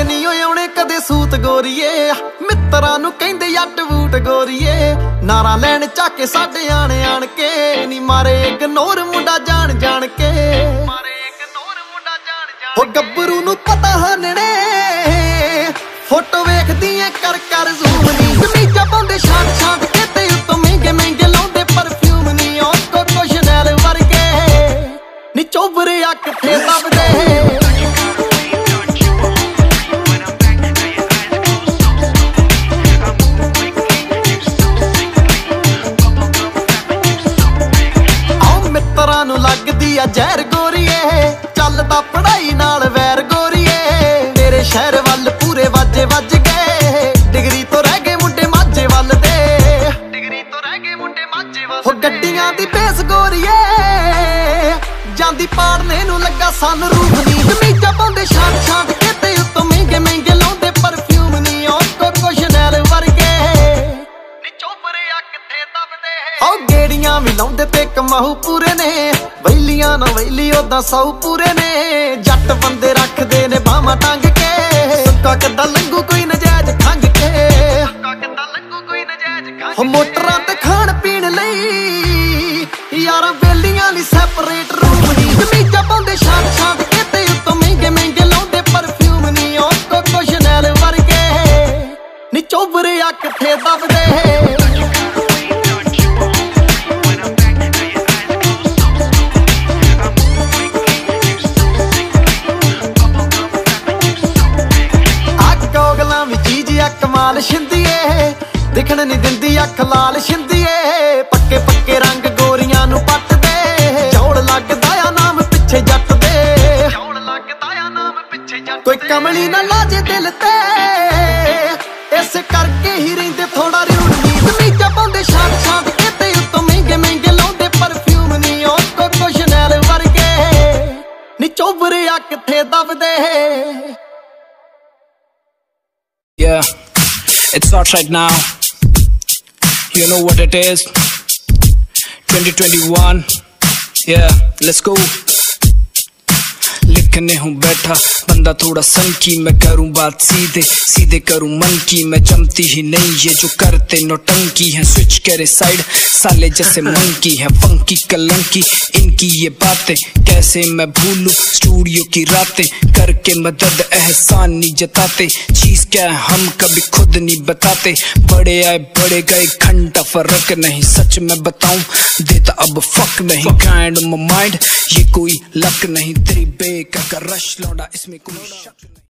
ਕੇ ਨਹੀਂ ਆਉਣੇ ਕਦੇ ਸੂਤ ਗੋਰੀਏ, ਮਿੱਤਰਾਂ ਨੂੰ ਕਹਿੰਦੇ ਜੱਟ ਬੂਟ ਗੋਰੀਏ। ਨਾਰਾ ਲੈਣ ਚਾਕੇ ਸਾਡੇ ਆਣ ਕੇ ਨੀ ਮਾਰੇ ਇਗਨੋਰ ਮੁੰਡਾ ਜਾਣ ਕੇ, ਹੋ ਗੱਭਰੂ ਨੂੰ ਪਤਾ ਹਨਣੇ ਫੋਟੋ ਵੇਖਦੀ ਐ ਕਰ ਜ਼ੂਮ ਨੀ। ਕਮੀਜ਼ਾਂ ਪਾਉਂਦੇ ਛਾਟ ਕੇ ਤੇ ਉੱਤੋਂ ਮਹਿੰਗੇ ਲਾਉਂਦੇ ਪਰਫਿਊਮ ਨੀ। ਉਹ ਕੋਕੋ ਸ਼ਨੈਲ ਵਰਗੇ ਨੀ ਚੋਬਰੇ ਅੱਖ ਤੇ ਦਬਦੇ। ਨੂੰ ਲੱਗਦੀ ਆ ਜ਼ਹਿਰ ਗੋਰੀਏ, ਚੱਲਦਾ ਪੜਾਈ ਨਾਲ ਵੈਰ ਗੋਰੀਏ। ਤੇਰੇ ਸ਼ਹਿਰ ਵੱਲ ਪੂਰੇ ਵਾਜੇ ਵੱਜ ਗਏ, ਡਿਗਰੀ ਤੋਂ ਰਹਿ ਗਏ ਮੁੰਡੇ ਮਾਝੇ ਵੱਲ ਦੇ। ਹੋ ਗੱਡੀਆਂ ਦੀ ਬੇਸ ਗੋਰੀਏ, ਜਾਂਦੀ ਪਾੜਨੇ ਨੂੰ ਲੱਗਾ ਸਨ ਰੂਪ ਨੀ। ਕਮੀਜ਼ਾਂ ਪਾਉਂਦੇ ਛਾਟ ਕੇ ਤੇ ਉੱਤੋਂ ਮਹਿੰਗੇ ਲਾਉਂਦੇ ਪਰਫਿਊਮ ਨੀ। ਉਹ ਕੋਕੋ ਸ਼ਨੈਲ ਵਰਗੇ ਨੀ ਚੋਬਰੇ ਆ ਕਿੱਥੇ ਦਬਦੇ। ਉਹ ਗੇੜੀਆਂ ਵੀ ਲਾਉਂਦੇ ਤੇ ਕਮਾਊ ਪੂਰੇ ਨੇ, ਵੈਲੀਆਂ ਨਾ ਵੈਲੀ ਉਦਾਂ ਸੌ ਪੂਰੇ ਨੇ। ਜੱਟ ਬੰਦੇ ਰੱਖਦੇ ਨੇ ਬਾਹਾਂ ਟੰਗ ਕੇ, ਸੁੱਕਾ ਕਿੱਦਾਂ ਲੰਘੂ ਕੋਈ ਨਜਾਇਜ਼ ਖੰਗ ਕੇ। ਹੋ ਮੋਟਰਾਂ ਤੇ ਖਾਣ ਪੀਣ ਲਈ ਯਾਰਾਂ ਬੇਲੀਆਂ ਲਈ ਸੈਪਰੇਟ ਰੂਮ ਨੀ। ਕਮੀਜ਼ਾਂ ਪਾਉਂਦੇ ਛਾਟ ਕੇ ਤੇ ਉੱਤੋਂ ਮਹਿੰਗੇ ਲਾਉਂਦੇ ਪਰਫਿਊਮ ਨੀ। ਉਹ ਕੋਕੋ ਸ਼ਨੈਲ ਵਰਗੇ ਨੀ ਚੋਬਰੇ ਆ ਕਿੱਥੇ ਦਬਦੇ। ਕਮਾਲ ਸ਼ਿੰਦੀਏ ਦਿਖਣ ਨੀ ਦਿੰਦੀ ਅੱਖ ਲਾਲ ਸ਼ਿੰਦੀਏ। ਪੱਕੇ ਰੰਗ ਗੋਰੀਆਂ ਨੂੰ ਪੱਟਦੇ, ਚੌਲ ਲੱਗਦਾ ਆ ਨਾਮ ਪਿੱਛੇ ਜੱਟ ਦੇ। ਕੋਈ ਕਮਲੀ ਨਾ ਲਾਜੇ ਦਿਲ ਤੇ, ਇਸ ਕਰਕੇ ਹੀ ਰਹਿੰਦੇ ਥੋੜਾ ਰਿਉੜ ਨੀ। ਕਮੀਜ਼ਾਂ ਪਾਉਂਦੇ ਛਾਟ ਕੇ ਤੇ ਉੱਤੋਂ ਮਹਿੰਗੇ ਲਾਉਂਦੇ ਪਰਫਿਊਮ ਨੀ। ਉਹ ਕੋਕੋ ਸ਼ਨੈਲ ਵਰਗੇ ਨੀ ਚੋਬਰੇ ਆ ਕਿੱਥੇ ਦਬਦੇ। Yeah, it's hot right now. You know what it is. 2021. Yeah, let's go. लिखने हूँ बैठा बंदा थोड़ा सन की, मैं करूँ बात सीधे करूँ मन की। मैं जमती ही नहीं ये जो करते नौटंकी है, स्विच करे साइड साले जैसे मंकी है। फंकी कलंकी इनकी ये बातें कैसे मैं भूलूं, स्टूडियो की रातें करके मदद एहसान नहीं जताते। चीज क्या है हम कभी खुद नहीं बताते, बड़े आए बड़े गए घंटा फर्क नहीं। सच मैं बताऊं देता अब फक नहीं, काइंड ऑफ माइंड ये कोई लक नहीं। तेरी का रश लौटा इसमें कोई शक नहीं।